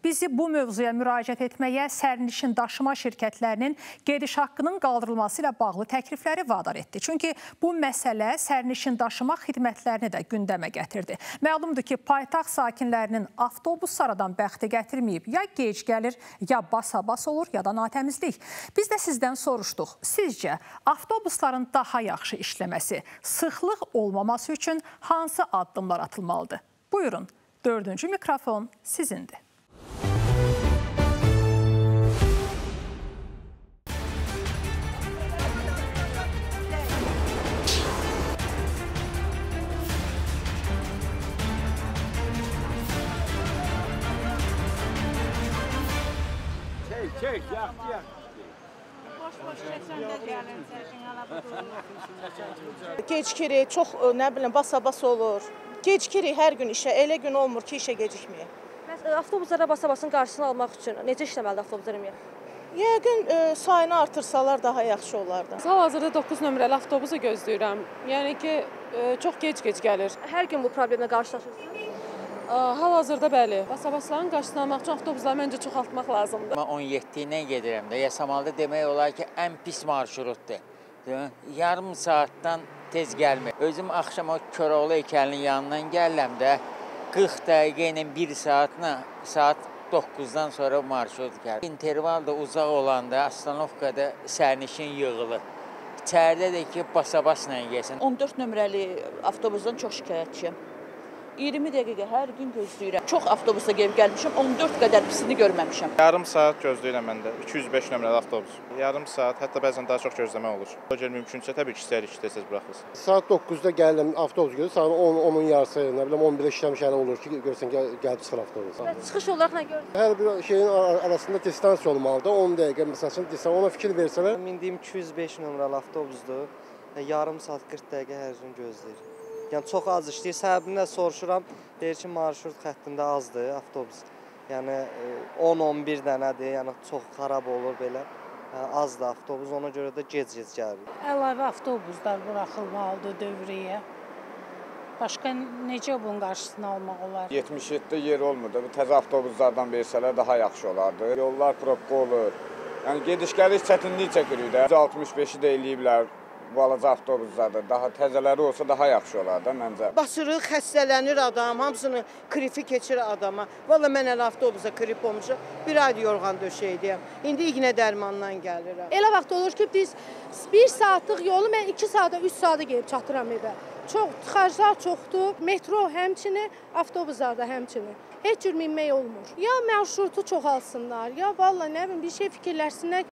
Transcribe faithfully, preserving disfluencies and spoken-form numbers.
Bizi bu mövzuya müraciət etməyə sərnişin daşıma şirkətlərinin gediş haqqının qaldırılması ilə bağlı təklifləri vadar etdi. Çünki bu məsələ sərnişin daşıma xidmətlərini də gündəmə gətirdi. Məlumdur ki, paytaxt sakinlərinin avtobuslardan bəxti gətirməyib. Ya gec gəlir, ya basa-bas olur, ya da natəmizlik. Biz də sizdən soruşduq. Sizcə, avtobusların daha yaxşı işləməsi, sıxlıq olmaması üçün hansı addımlar atılmalıdır? Buyurun, dördüncü mikrofon sizindir. Çek, çek, yak, yak. Boş-boş çəksəndə gəlin, çəkin, ala budur. Gecikirik, çox, nə bilim, basa-basa olur. Gecikirik hər gün işə, elə gün olmur ki, işə gecikməyək. Bəs avtobuslara basa-basın qarşısını almaq üçün necə işləməlidir avtobuslar ümumiyyətlə? Yəqin e, sayını artırsalar daha yaxşı olardı. Hal-hazırda doqquz nömrəli avtobusu gözləyirəm. Yəni ki, e, çox gec-gec gəlir. Hər gün bu problemlə qarşılaşırsınız? Hal-hazırda bəli. Basa-basların qarşısını almaq üçün avtobusları məncə çoxaltmaq lazımdır. Mən on yeddi ilə gedirəm də, Yasamalda demək olar ki, ən pis marşrutdur. Yarım saatdan tez gəlmir. Özüm axşam o Köroğlu heykəlinin yanından gəlirəm də, qırx dəqiqə ilə bir saatla, saat doqquzdan sonra marşrut gəlir. İnterval da uzaq olanda, Astanovkada sərnişin yığılır. İçəridə də ki, basa-basla gəlsin. on dörd nömrəli avtobusdan çox şikayətçiyəm. iyirmi dəqiqə hər gün gözləyirəm. Çox avtobusa gəlib gəlmişəm, on dörd qədər pisini görməmişəm. Yarım saat gözləyirəm mən də, iki yüz beş nömrəli avtobus. Yarım saat, hətta bəzən daha çox gözləmək olur. Əgər mümkünsə, təbii ki, istəyirik ki, tez-tez buraxılsın. Saat doqquzda gəlirəm, avtobus görür, saat on, onun yarısı, nə biləm, on birə işləmiş hələ olur ki, görürsən, gəlib çıxır avtobus. Və çıxış olaraq nə görürsünüz? Hər bir şeyin arasında distansiya olmalıdır, on dəqiqə, məsələn, distansiya, ona fikir versələr. Mindiyim iki yüz beş nömrəli avtobusdur, yarım saat qırx dəqiqə hər gün gözləyir. Yəni çox az işləyir. Səbəbini də soruşuram. Deyir ki, marşrut xəttində azdır avtobus. Yəni on on bir dənədir. Yəni çox xarab olur belə. Azdır avtobus. Ona görə də gec-gec gəlir. Əlavə avtobuslar buraxılmalıdır dövrəyə. Başqa necə bunun qarşısını almaq olar? yetmiş yeddidə yer olmur da. Bu təzə avtobuslardan versələr daha yaxşı olardı. Yollar probka olur. Yəni gediş-gəliş çətinlik çəkirik də. altmış beşi də eləyiblər. Balaca avtobuslarda daha təzələri olsa daha yaxşı olar da məncə. Basırıq, xəstələnir adam, hamısını krifi keçir adama. Valla mən elə avtobusa krip olmuşum, bir ay yorğan döşəydiyəm. İndi iğnə dərmandan gəlirəm. Elə vaxt olur ki, biz bir saatlıq yolu mən iki saata, üç saata gelib çatıram evə. Çox, tıxaclar çoxdur, metro həmçini, avtobuslarda həmçini. Heç cür minmək olmur. Ya marşrutu çoxalsınlar, ya valla nə bilim bir şey fikirləşsinlər.